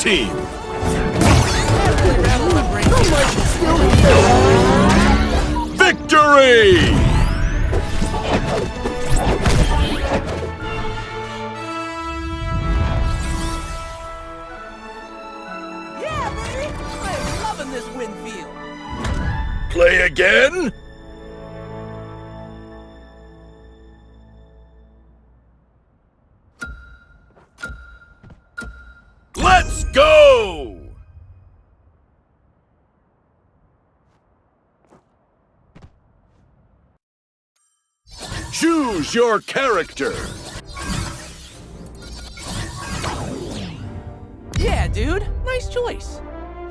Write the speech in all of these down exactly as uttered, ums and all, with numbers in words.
team! Victory! Yeah, baby! I'm loving this wind field. Play again? Let's go! Choose your character. Yeah, dude. Nice choice.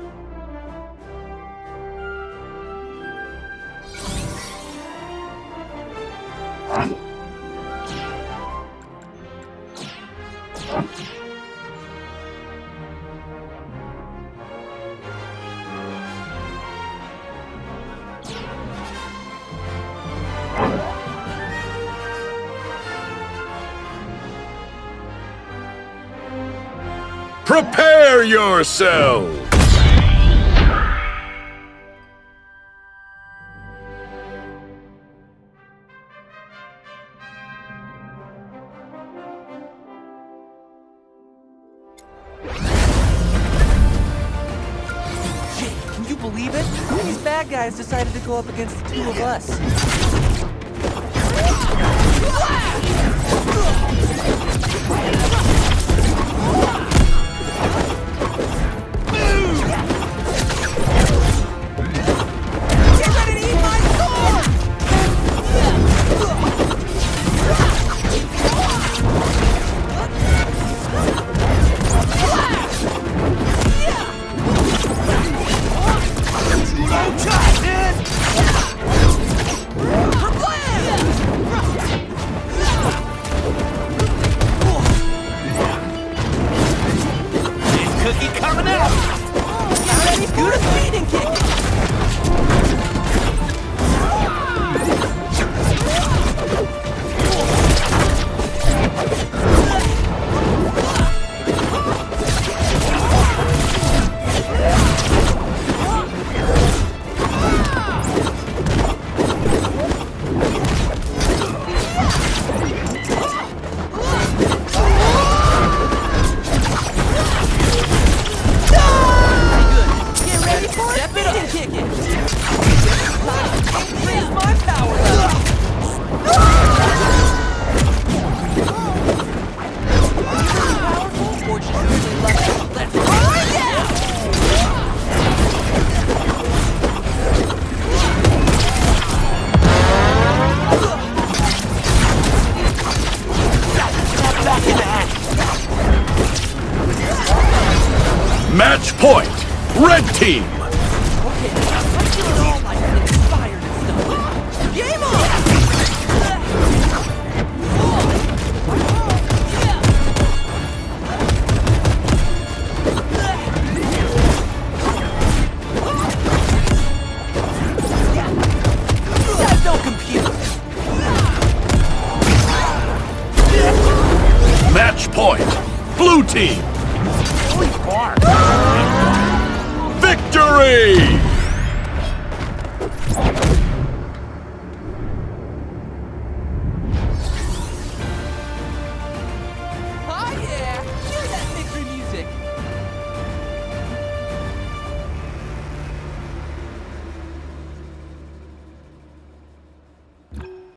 Prepare yourselves! Jake, can you believe it? These bad guys decided to go up against the two of us. Match point! Red team! Okay, I'm feeling all like inspired and stuff. Game on! You guys don't compute. Match point! Blue team! Holy bark! Victory!